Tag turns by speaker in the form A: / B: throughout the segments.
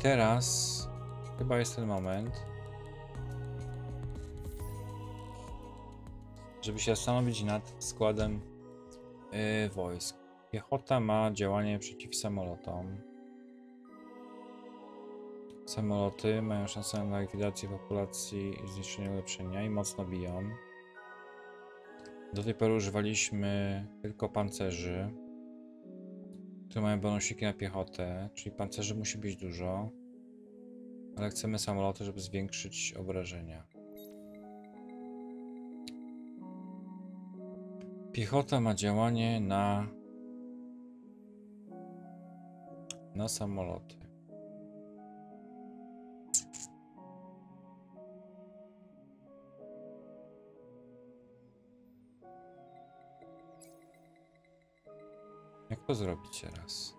A: teraz chyba jest ten moment, żeby się zastanowić nad składem wojsk. Piechota ma działanie przeciw samolotom. Samoloty mają szansę na likwidację populacji i zniszczenie ulepszenia i mocno biją. Do tej pory używaliśmy tylko pancerzy, które mają bonusiki na piechotę, czyli pancerzy musi być dużo, ale chcemy samoloty, żeby zwiększyć obrażenia. Piechota ma działanie na samoloty. Jak to zrobić teraz?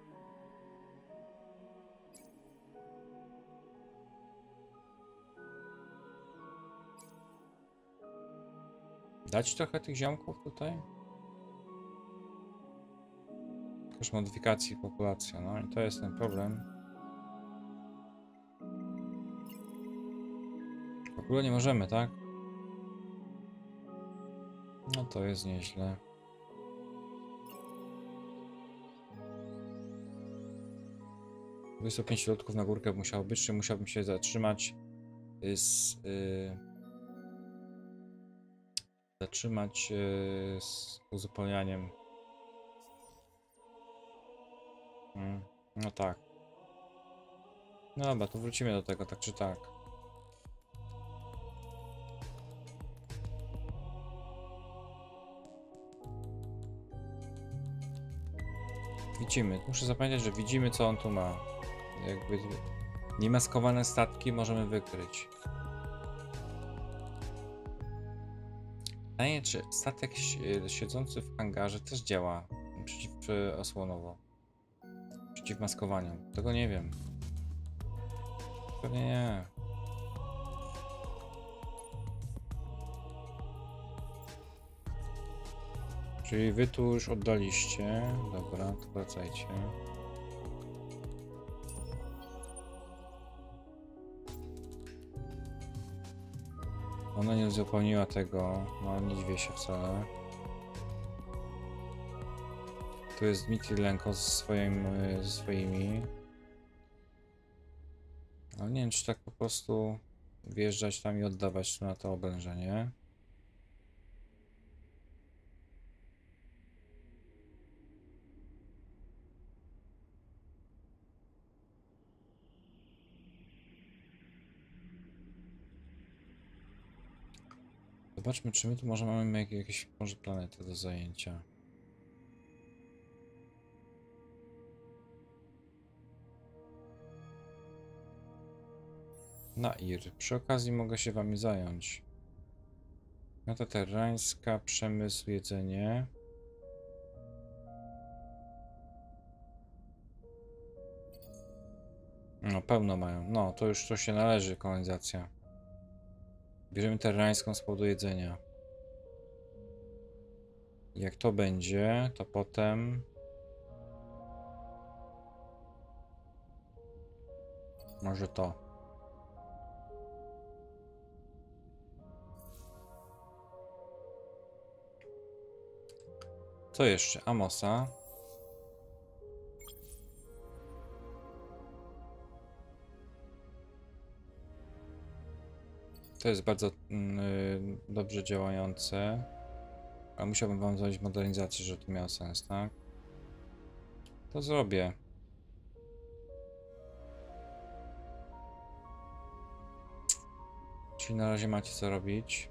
A: Dać trochę tych ziomków tutaj? Też modyfikacji populacji, no i to jest ten problem. W ogóle nie możemy, tak? No to jest nieźle. Wysoko 5 lotków na górkę musiało być, czy musiałbym się zatrzymać z uzupełnianiem. No tak. No dobra, to wrócimy do tego, tak czy tak. Widzimy. Muszę zapamiętać, że widzimy, co on tu ma. Jakby niemaskowane statki możemy wykryć. Pytanie, czy statek siedzący w hangarze też działa przeciwosłonowo? Przeciw maskowaniu. Tego nie wiem. Pewnie nie. Czyli wy tu już oddaliście. Dobra, to wracajcie. Ona nie uzupełniła tego. No, nie dziwię się wcale. Tu jest Dmitrij Lenko ze swoimi. Ale nie wiem, czy tak po prostu wjeżdżać tam i oddawać tu na to oblężenie. Zobaczmy, czy my tu może mamy jakieś może planety do zajęcia. Nair. Przy okazji mogę się wami zająć. Nata terrańska, przemysł, jedzenie. No, pełno mają. No, to już to się należy, kolonizacja. Bierzemy terrańską z powodu jedzenia. Jak to będzie, to potem... Może to. Co jeszcze? Amosa. To jest bardzo dobrze działające. Ale musiałbym wam zrobić modernizację, żeby to miało sens, tak? To zrobię. Czyli na razie macie co robić.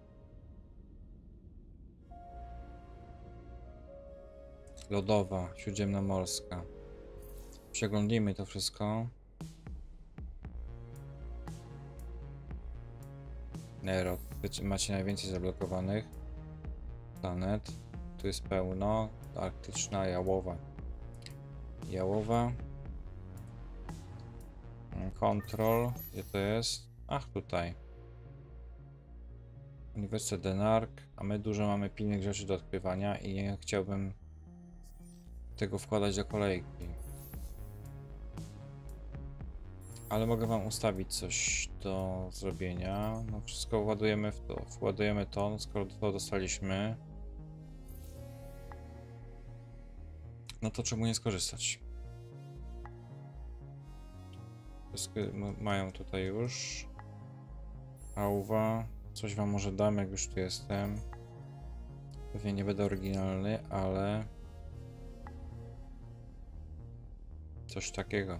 A: Lodowa, śródziemnomorska. Przeglądnijmy to wszystko. Nero, macie najwięcej zablokowanych planet. Tu jest pełno. Arktyczna, jałowa. Jałowa. Control. Gdzie to jest? Ach, tutaj. Uniwersytet Denark. A my dużo mamy pilnych rzeczy do odkrywania i nie chciałbym tego wkładać do kolejki. Ale mogę wam ustawić coś do zrobienia. No wszystko władujemy w to. Władujemy to, no skoro to dostaliśmy. No to czemu nie skorzystać? Wszystko mają tutaj już. Auwa. Coś wam może dam, jak już tu jestem. Pewnie nie będę oryginalny, ale... coś takiego.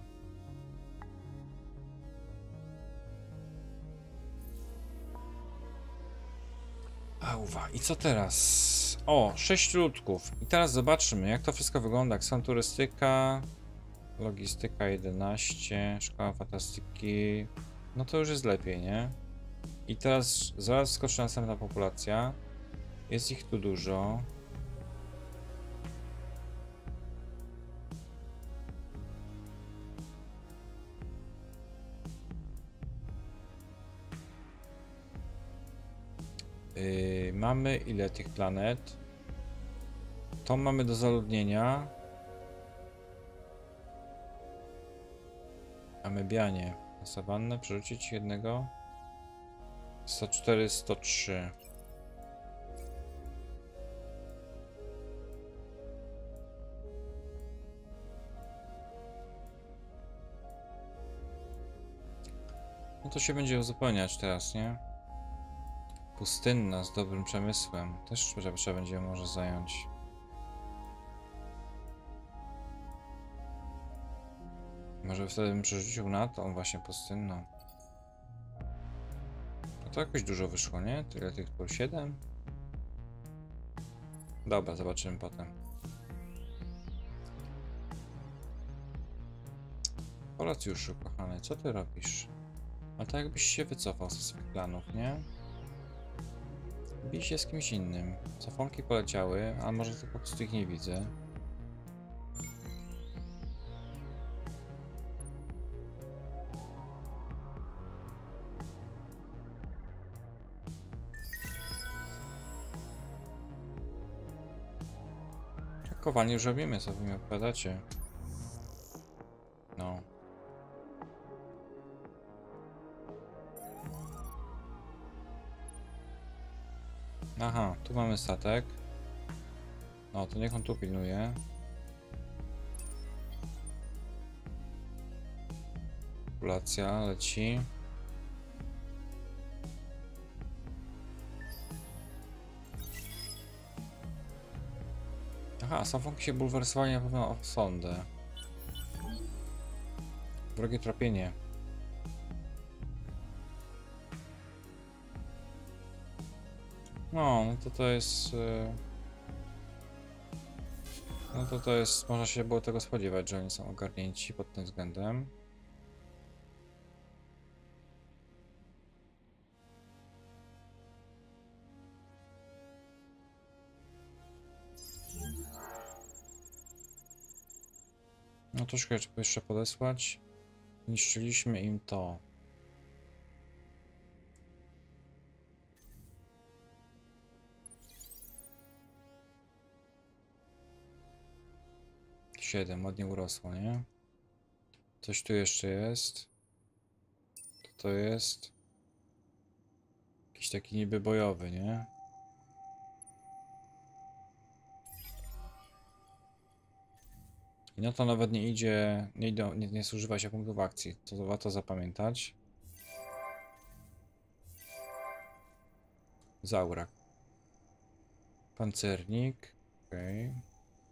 A: Auwa. I co teraz? O, 6 ludków. I teraz zobaczymy, jak to wszystko wygląda. Jak są turystyka, logistyka 11, szkoła fantastyki. No to już jest lepiej, nie? I teraz zaraz skoczy następna populacja. Jest ich tu dużo. Mamy ile tych planet? To mamy do zaludnienia. Amebianie. Na sawannę przerzucić jednego. 104, 103. No to się będzie uzupełniać teraz, nie? Pustynna z dobrym przemysłem. Też trzeba będzie może zająć. Może wtedy bym przerzucił na tą właśnie pustynną. No to jakoś dużo wyszło, nie? Tyle tych po 7? Dobra, zobaczymy potem. Horacjuszu, kochany, co ty robisz? A to jakbyś się wycofał ze swych planów, nie? Bij się z kimś innym. Cofonki poleciały, a może to po prostu ich nie widzę. Kowalnie już robimy, co wy mi opowiadacie. No. Aha, tu mamy statek. No, to niech on tu pilnuje. Populacja leci. Aha, safonki się bulwersowali na pewno o sondę. Wrogie trapienie. No to jest... No to jest... Można się było tego spodziewać, że oni są ogarnięci pod tym względem. No troszkę trzeba jeszcze podesłać. Niszczyliśmy im to. Siedem, ładnie urosło, nie? Coś tu jeszcze jest. To jest? Jakiś taki niby bojowy, nie? I no to nawet nie idzie, nie zużywa się punktów akcji. To warto zapamiętać. Zaurak. Pancernik. Okej. Okay.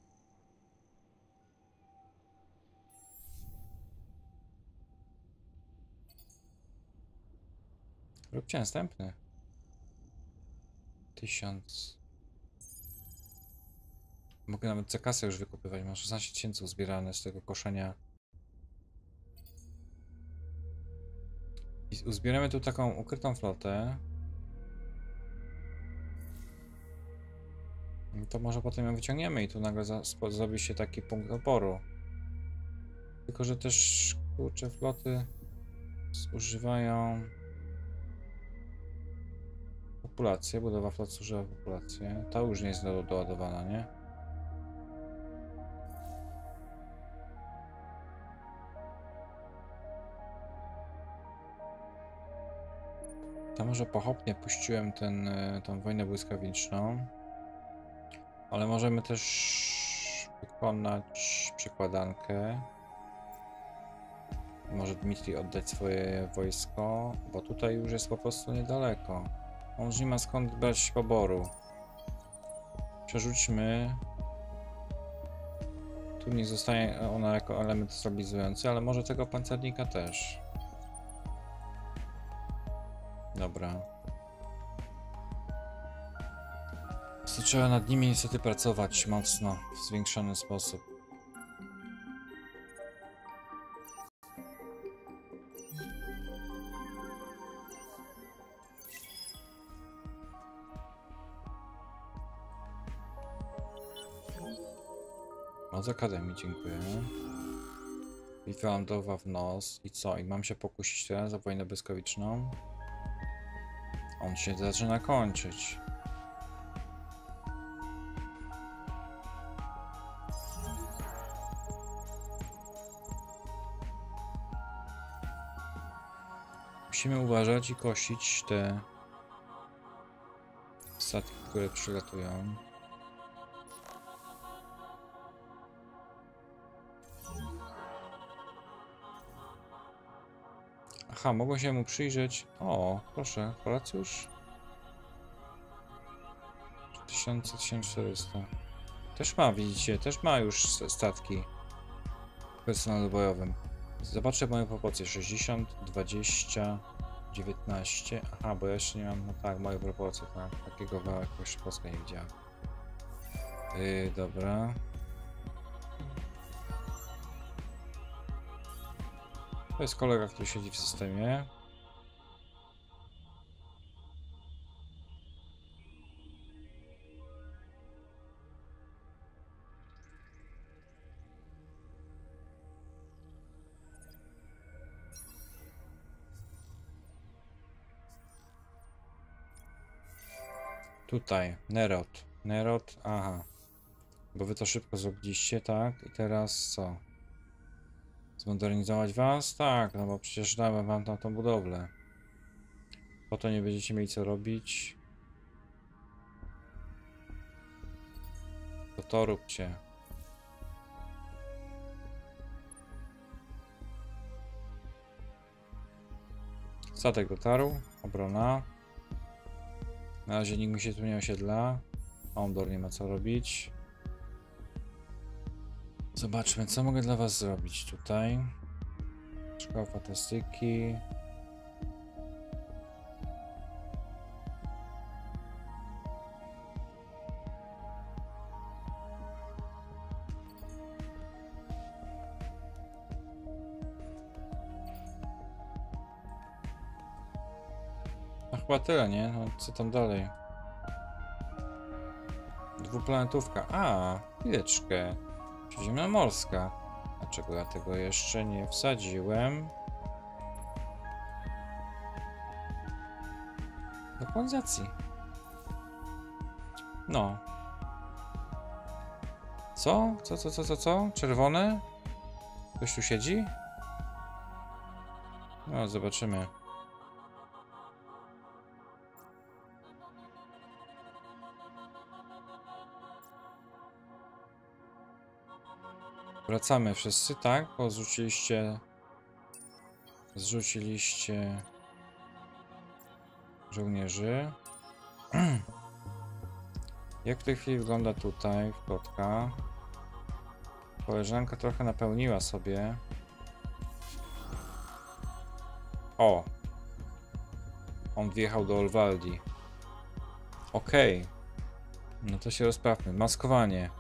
A: Róbcie następny. 1000. Mogę nawet zakasę już wykupywać. Mam 16 tysięcy uzbierane z tego koszenia. I uzbieramy tu taką ukrytą flotę. No to może potem ją wyciągniemy i tu nagle zrobi się taki punkt oporu. Tylko, że też, kurczę, floty zużywają populację. Budowa flot zużywa populację. Ta już nie jest doładowana, nie? To może pochopnie puściłem tą wojnę błyskawiczną, ale możemy też wykonać przekładankę. Może Dmitrij oddać swoje wojsko, bo tutaj już jest po prostu niedaleko. On już nie ma skąd brać poboru. Przerzućmy. Tu nie zostanie ona jako element stabilizujący, ale może tego pancernika też. Dobra. Trzeba nad nimi niestety pracować mocno, w zwiększony sposób. Od Akademii, dziękuję. Bitwa lądowa w nos. I co? I mam się pokusić teraz o wojnę błyskawiczną? On się zaczyna kończyć. Musimy uważać i kosić te statki, które przylatują. Aha, mogę się mu przyjrzeć. O, proszę, Horacjusz. 1400. Też ma, widzicie, też ma już statki w personelu bojowym. Zobaczę moją proporcję. 60, 20, 19. Aha, bo ja jeszcze nie mam, no tak, moje proporcje, tak. Takiego jakoś Polska nie widziałem. Dobra. To jest kolega, który siedzi w systemie. Tutaj, Nerod. Nerod, aha. Bo wy to szybko zrobiliście, tak? I teraz co? Zmodernizować was? Tak, no bo przecież dałem wam tam tą budowlę. Po to nie będziecie mieli co robić. To róbcie. Statek dotarł. Obrona. Na razie nikt mi się tu nie osiedla. Ondor nie ma co robić. Zobaczmy, co mogę dla was zrobić tutaj. Szkoła fantastyki. No chyba tyle, nie? No co tam dalej? Dwuplanetówka. A, chwileczkę. Śródziemnomorska. Dlaczego ja tego jeszcze nie wsadziłem? Do kolonizacji. No. Co? Co? Czerwone? Ktoś tu siedzi? No, zobaczymy. Wracamy wszyscy, tak? Bo zrzuciliście żołnierzy. Jak w tej chwili wygląda tutaj flotka? Koleżanka trochę napełniła sobie. O! On wjechał do Olwaldi. Okej. No to się rozprawmy. Maskowanie.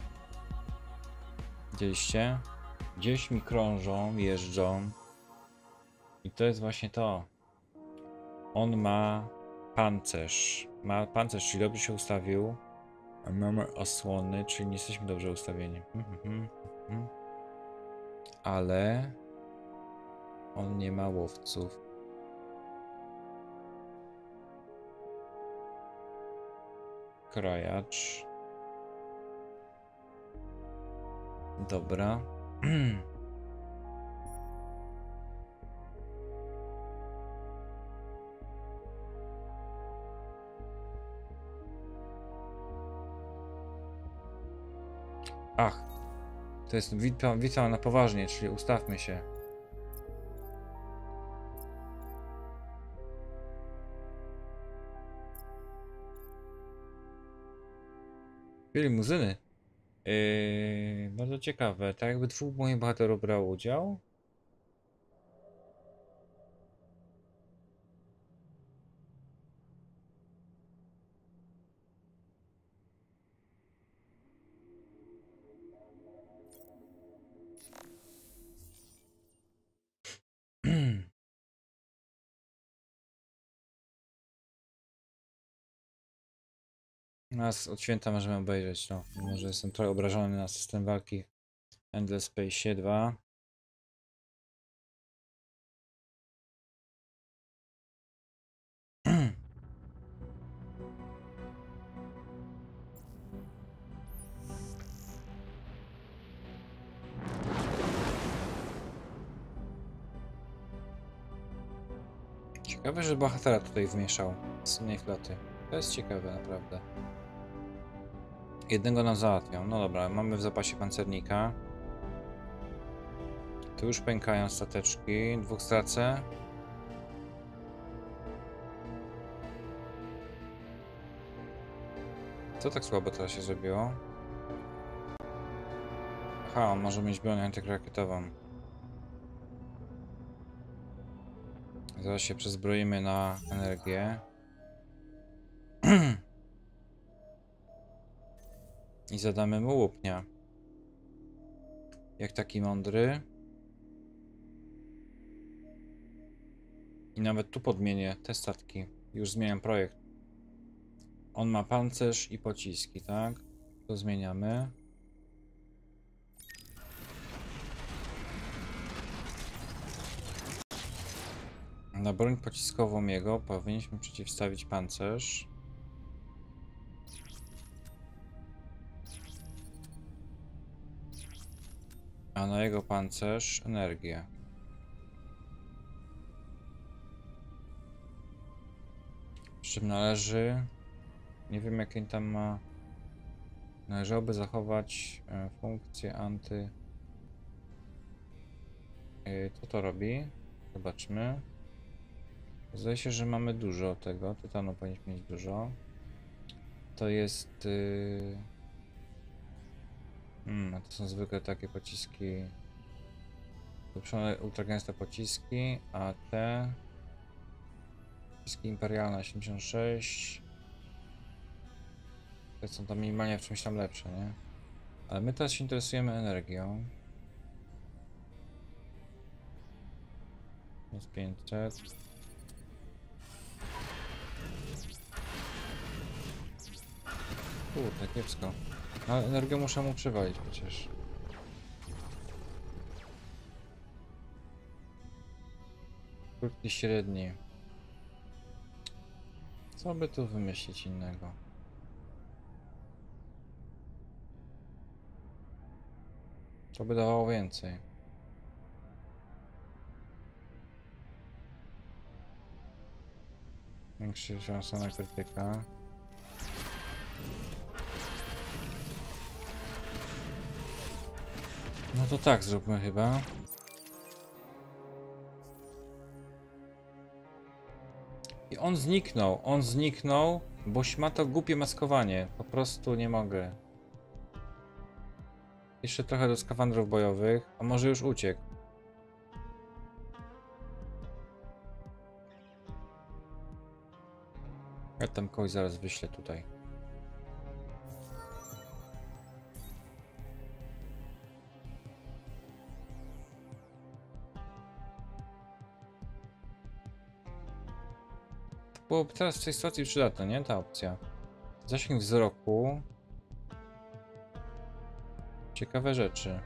A: Widzieliście? Gdzieś mi krążą, jeżdżą. I to jest właśnie to. On ma pancerz. Ma pancerz, czyli dobrze się ustawił. A mamy osłony, czyli nie jesteśmy dobrze ustawieni. Ale on nie ma łowców. Krajacz. Dobra. Ach, to jest witam na poważnie, czyli ustawmy się. Limuzyny. Bardzo ciekawe. Tak jakby dwóch moich bohaterów brało udział. Nas od święta możemy obejrzeć, no. Może jestem trochę obrażony na system walki Endless Space 2. Ciekawe, że bohatera tutaj wmieszał z innej floty. To jest ciekawe, naprawdę. Jednego nam załatwią. No dobra, mamy w zapasie pancernika. Tu już pękają stateczki. Dwóch stracę. Co tak słabo teraz się zrobiło? Aha, on może mieć broń antyrakietową. Zaraz się przezbroimy na energię. I zadamy mu łupnia. Jak taki mądry. I nawet tu podmienię te statki. Już zmieniam projekt. On ma pancerz i pociski, tak? To zmieniamy. Na broń pociskową jego powinniśmy przeciwstawić pancerz. A na jego pancerz energię. Przy czym należy... Nie wiem jakie tam ma... Należałoby zachować funkcję anty... Co to robi? Zobaczmy. Zdaje się, że mamy dużo tego. Tytanu powinniśmy mieć dużo. To jest... to są zwykłe takie pociski. Ulepszone ultragęste pociski, a te... Pociski imperialne 86. Te są tam minimalnie w czymś tam lepsze, nie? Ale my teraz się interesujemy energią. Jest 500. Kurde, kiepsko. Ale energię muszę mu przywalić przecież. Krótki, średni. Co by tu wymyślić innego? To by dawało więcej. Większa szansa na krytyka. No to tak zróbmy chyba. I on zniknął, boś ma to głupie maskowanie. Po prostu nie mogę. Jeszcze trochę do skafandrów bojowych, a może już uciekł. Ja tam kogoś zaraz wyślę tutaj. Było teraz w tej sytuacji przydatna, nie? Ta opcja. Zasięg wzroku. Ciekawe rzeczy.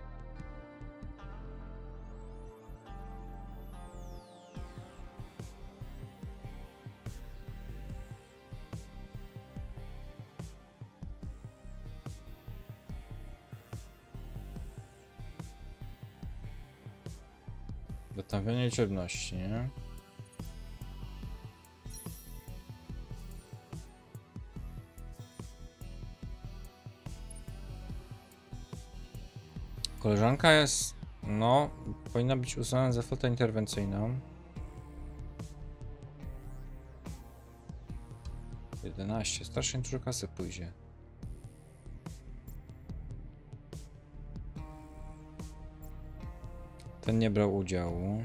A: Wystawienie liczebności, nie? Koleżanka jest, no, powinna być uznana za flotę interwencyjną. 11, strasznie dużo kasy pójdzie. Ten nie brał udziału.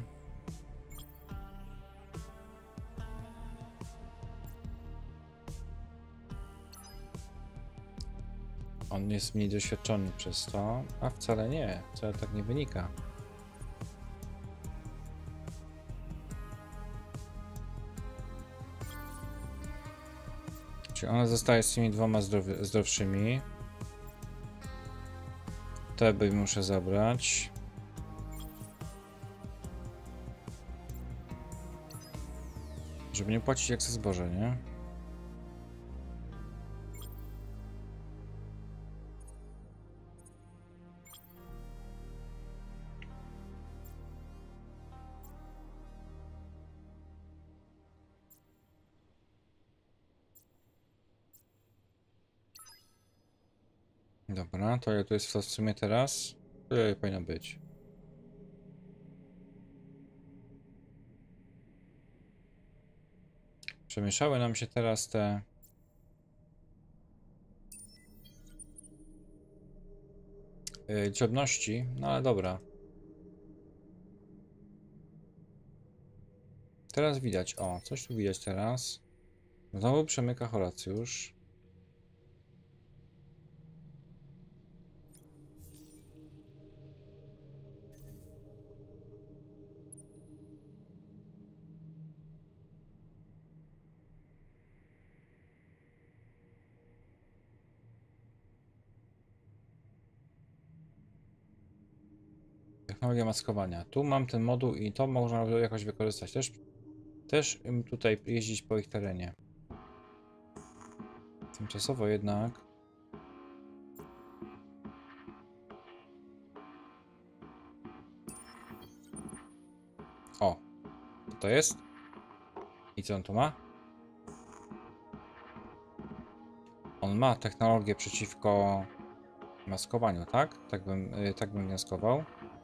A: On jest mniej doświadczony przez to, a wcale nie, wcale tak nie wynika. Czyli ona zostaje z tymi dwoma zdrowszymi. Te by muszę zabrać. Żeby nie płacić jak za zboże, nie? Dobra, to ile tu jest w sumie teraz? Tyle powinno być. Przemieszały nam się teraz te... liczebności, no ale dobra. Teraz widać, o, coś tu widać teraz. Znowu przemyka Horacjusz. Technologia maskowania. Tu mam ten moduł i to można jakoś wykorzystać. Też tutaj jeździć po ich terenie. Tymczasowo jednak. O, co to jest? I co on tu ma? On ma technologię przeciwko maskowaniu, tak? Tak bym wnioskował.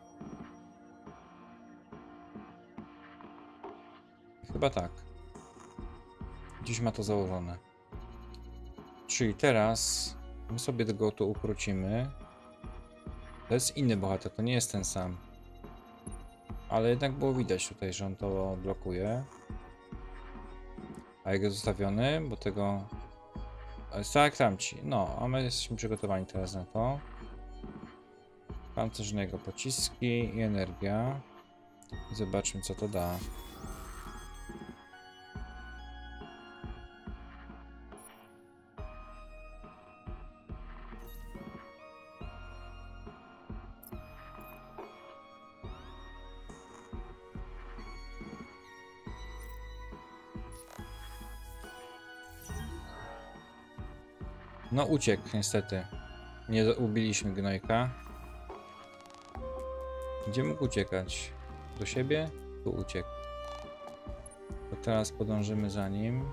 A: Chyba tak. Dziś ma to założone. Czyli teraz my sobie tego tu ukrócimy. To jest inny bohater, to nie jest ten sam. Ale jednak było widać tutaj, że on to blokuje. A jego zostawiony, bo tego... Tak, tamci. No, a my jesteśmy przygotowani teraz na to. Pancerznego pociski i energia. I zobaczmy, co to da. No uciekł niestety. Nie ubiliśmy gnojka. Gdzie mógł uciekać? Do siebie? Tu uciekł. To teraz podążymy za nim.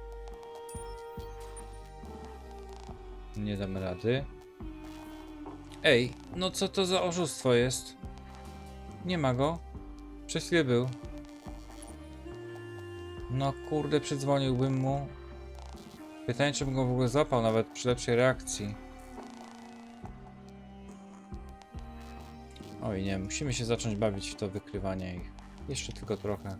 A: Nie damy rady. Ej, no co to za oszustwo jest? Nie ma go. Przez chwilę był. No kurde, przydzwoniłbym mu. Pytanie, czy bym go w ogóle złapał, nawet przy lepszej reakcji. Oj nie, musimy się zacząć bawić w to wykrywanie ich. Jeszcze tylko trochę.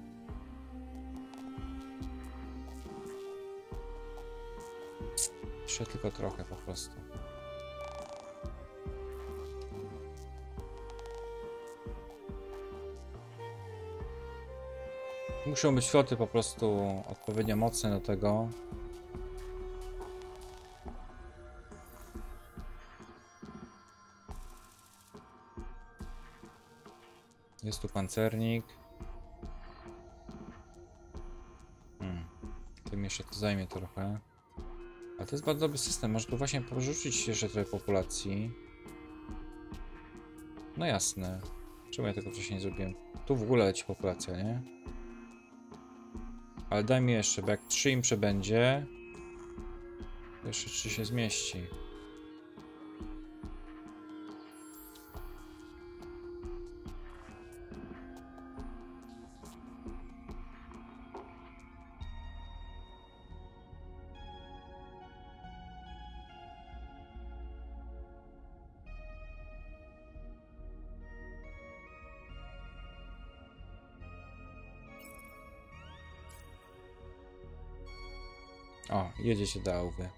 A: Jeszcze tylko trochę po prostu. Muszą być floty po prostu odpowiednio mocne do tego. Jest tu pancernik. Tym jeszcze to zajmie trochę. Ale to jest bardzo dobry system. Może tu właśnie porzucić jeszcze trochę populacji. No jasne. Czemu ja tego wcześniej nie zrobiłem? Tu w ogóle leci populacja, nie? Ale daj mi jeszcze, bo jak 3 im przebędzie, to jeszcze 3 się zmieści. O, jedziecie do Auwy.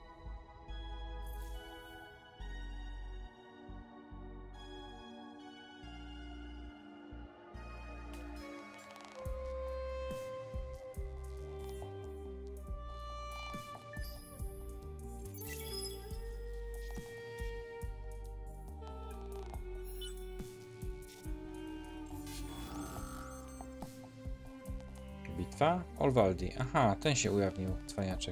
A: Bitwa? Olwaldi. Aha, ten się ujawnił, cwaniaczek.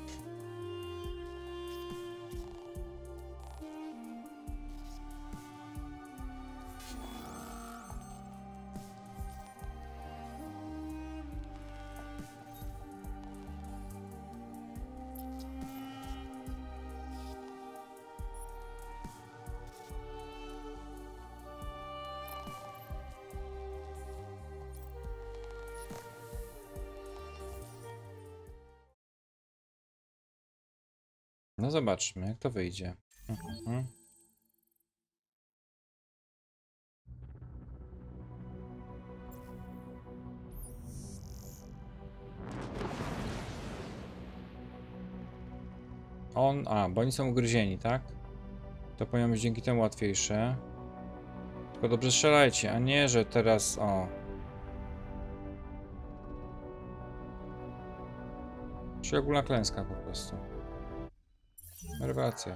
A: No zobaczmy, jak to wyjdzie. Mhm. Bo oni są ugryzieni, tak? To powinno być dzięki temu łatwiejsze. Tylko dobrze strzelajcie, a nie, że teraz, Czyli ogólna klęska po prostu. Rewelacja.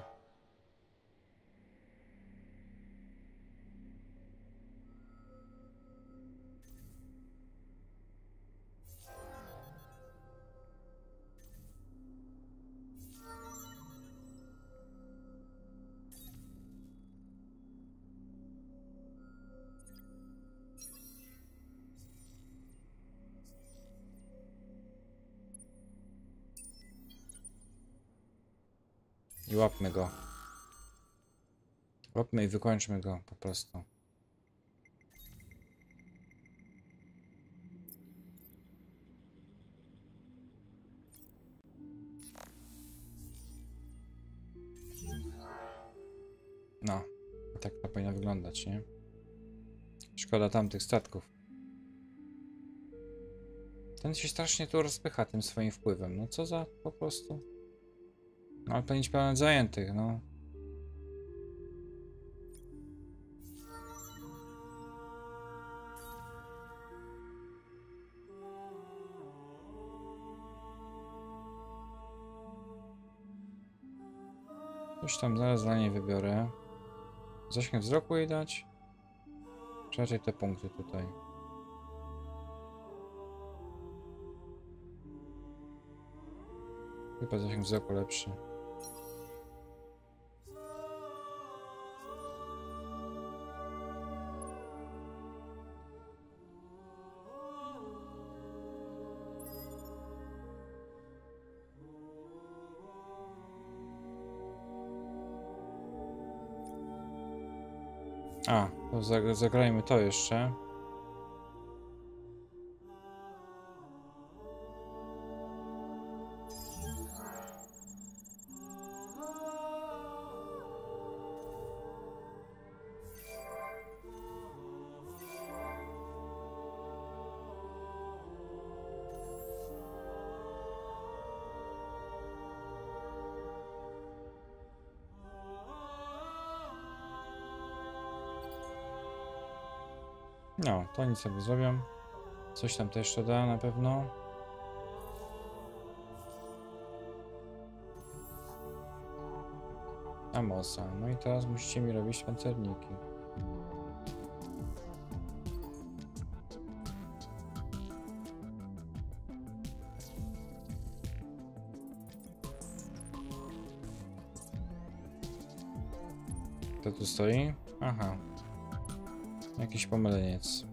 A: I łapmy go. Łapmy i wykończmy go po prostu. No, tak to powinno wyglądać, nie? Szkoda tamtych statków. Ten się strasznie tu rozpycha tym swoim wpływem. No co za po prostu. No ale powinien być pełen zajętych, no. Coś tam zaraz dla niej wybiorę. Zasięg wzroku jej dać? Czy raczej te punkty tutaj? Chyba zasięg wzroku lepszy. To zagrajmy to jeszcze. No, to oni sobie zrobią. Coś tam też to da na pewno. Amosa. No i teraz musicie mi robić pancerniki. Kto tu stoi? Aha. Jakiś pomyleniec.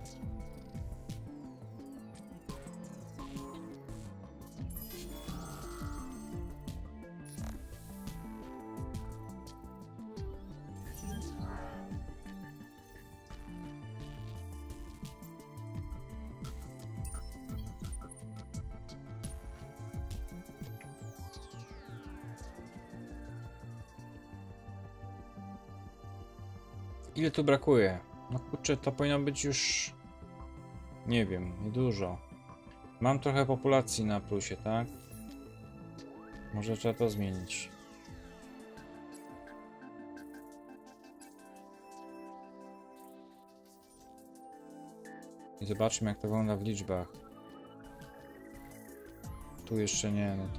A: Ile tu brakuje? No kurczę, to powinno być już... Nie wiem, niedużo. Mam trochę populacji na plusie, tak? Może trzeba to zmienić. I zobaczmy, jak to wygląda w liczbach. Tu jeszcze nie, no to...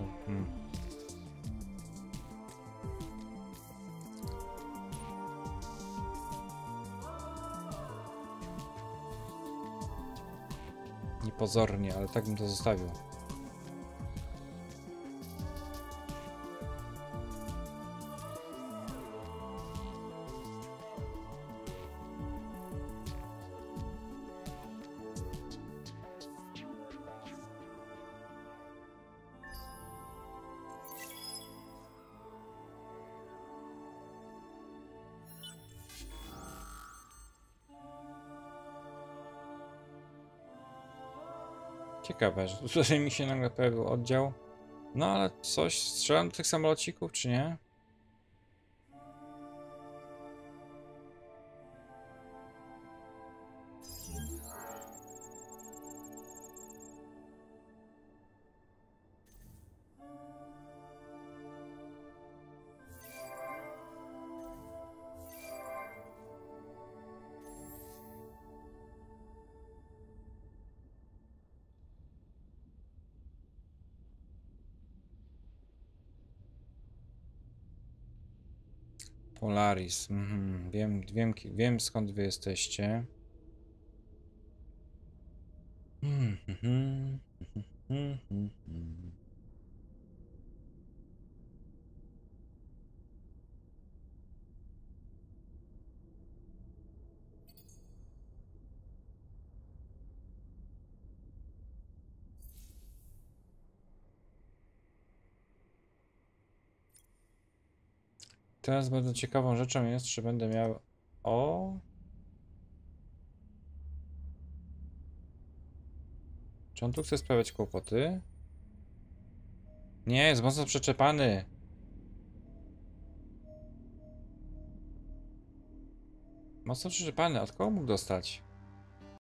A: Niepozornie, ale tak bym to zostawił. Ciekawe, że tutaj mi się nagle pojawił oddział. No ale coś, strzelam do tych samolocików, czy nie? Polaris. Wiem skąd wy jesteście. Teraz bardzo ciekawą rzeczą jest, czy będę miał... O! Czy on tu chce sprawiać kłopoty? Nie, jest mocno przyczepany. Mocno przyczepany, od kogo mógł dostać?